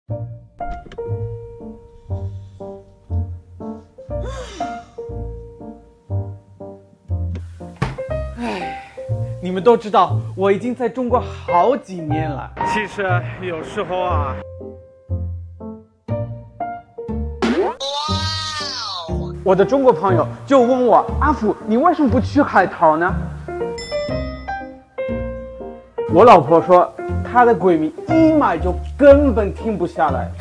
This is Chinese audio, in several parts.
唉，你们都知道，我已经在中国好几年了。其实有时候啊，我的中国朋友就问我，阿福，你为什么不去海淘呢？我老婆说，她的闺蜜一买就根本停不下来。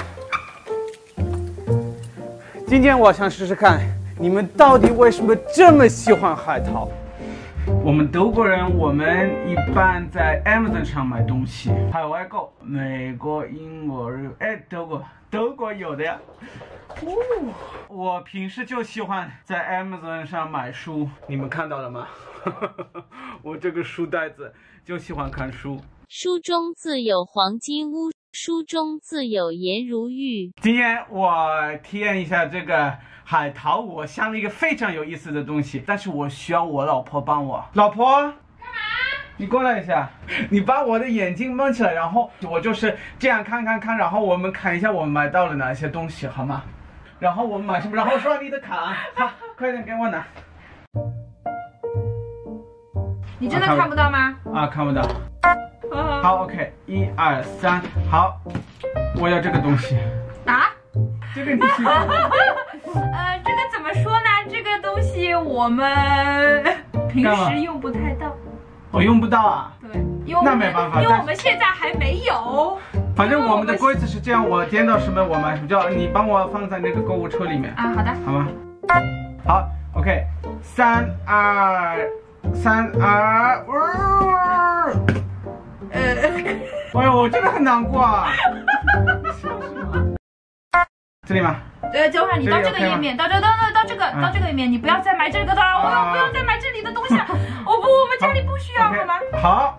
今天我想试试看，你们到底为什么这么喜欢海淘？我们德国人，我们一般在 Amazon 上买东西，海外购，美国、英国、日，德国有的呀。我平时就喜欢在 Amazon 上买书，你们看到了吗？我这个书袋子就喜欢看书。 书中自有黄金屋，书中自有颜如玉。 今天我体验一下这个海淘，我想了一个非常有意思的东西，但是我需要我老婆帮我。老婆，干嘛？你过来一下，你把我的眼睛蒙起来，然后我就是这样看，然后我们看一下我们买到了哪些东西，好吗？然后我们买什么，然后刷你的卡，好，快点给我拿。 你真的看不到吗？ 啊，看不到。好 ，OK， 1、2、3，好，我要这个东西。 啊？ 这个你喜欢吗？ 这个怎么说呢？这个东西我们平时用不太到。 我用不到啊？ 对，因为那没办法， 因为我们现在还没有。 反正我们的规则是这样，我点到什么我买什么，叫你帮我放在那个购物车里面。 啊，好的， 好吗？好 ，OK， 3、2、哎呦，我真的很难过啊！这里吗？ 等会儿你到这个页面，到这个页面，你不要再买这个了，我不要再买这里的东西了。我们家里不需要，好吗？ 好。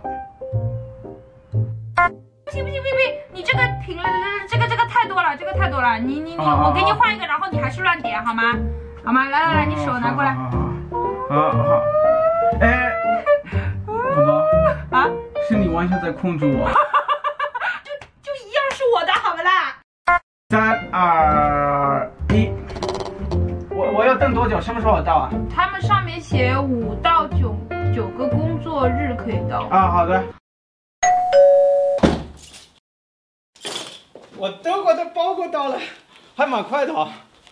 不行，你这个评论这个太多了，你我给你换一个，然后你还是乱点，好吗？好吗？来，你手拿过来。 好。哎，宝宝啊， 是你完全在控制我。 就一样是我的，好不啦 ？3、2、1，我要等多久？什么时候到啊？ 他们上面写5到9个工作日可以到。 啊，好的。我德国的包裹到了，还蛮快的啊。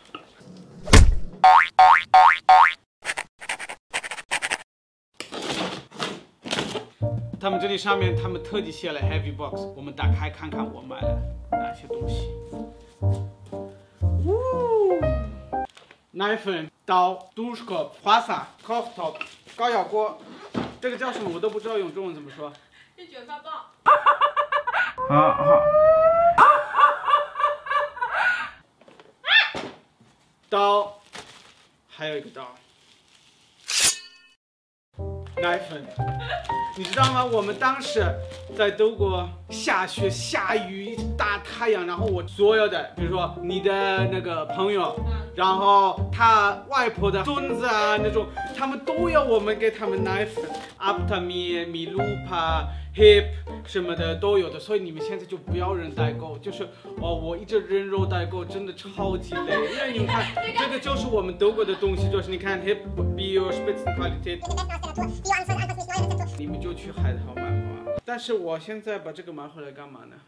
他们这里上面他们特地写了 heavy box， 我们打开看看我买了哪些东西。奶粉、刀、Duschkopf、花洒、Kochtopf、高压锅，这个叫什么我都不知道用中文怎么说。 是卷发棒。 好。刀，还有一个刀。奶粉，你知道吗？我们当时在德国下雪、下雨、大太阳，然后我所有的，比如说你的那个朋友，然后他外婆的孙子啊那种，他们都要我们给他们奶粉 ，Aptamil、米露帕、Hip 什么的都有的，所以你们现在就不要人代购，就是我一直人肉代购真的超级累，因为你们看这个就是我们德国的东西，就是你看 Hip Bio Spitzenqualität。你们就去海淘买好吗？但是我现在把这个买回来干嘛呢？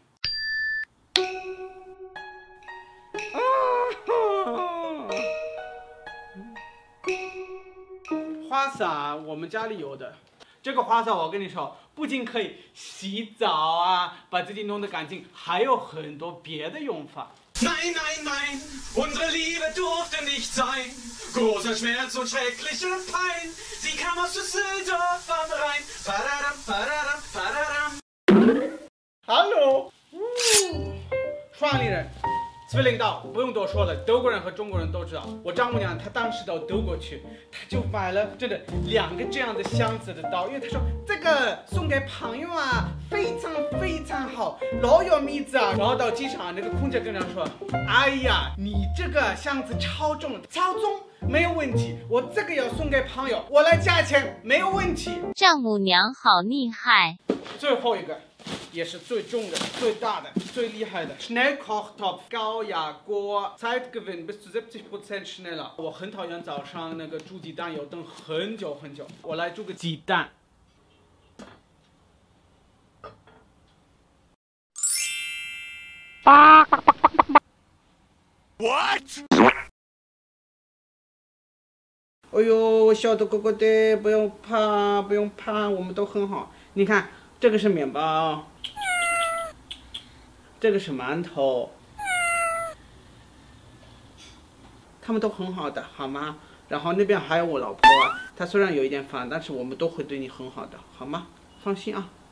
花洒我们家里有的，这个花洒我跟你说，不仅可以洗澡啊，把自己弄得干净，还有很多别的用法。 Nein, unsere Liebe durfte nicht sein. Großer Schmerz und schreckliche Pein. Sie kam aus Düsseldorf am Rhein. Padadam. Hello， 双立人，Zwilling刀，不用多说了，德国人和中国人都知道。我丈母娘她当时到德国去，她就买了真的2个这样的箱子的刀，因为她说这个送给朋友啊，非常好，老有面子啊。然后到机场，那个空姐跟她说，哎呀，你这个箱子超重，没有问题，我这个要送给朋友，我来加钱没有问题。 丈母娘好厉害。 最后一个也是最重的、最大的、最厉害的 Schnellkochtopf 高压锅 ，Zeitgewinn bis zu 70% schneller。我很讨厌早上那个煮鸡蛋要等很久很久，我来煮个鸡蛋。What？ 哎呦，小的哥哥的，不用怕，不用怕，我们都很好。你看，这个是面包，这个是馒头，他们都很好的，好吗？然后那边还有我老婆，她虽然有一点烦，但是我们都会对你很好的，好吗？放心啊。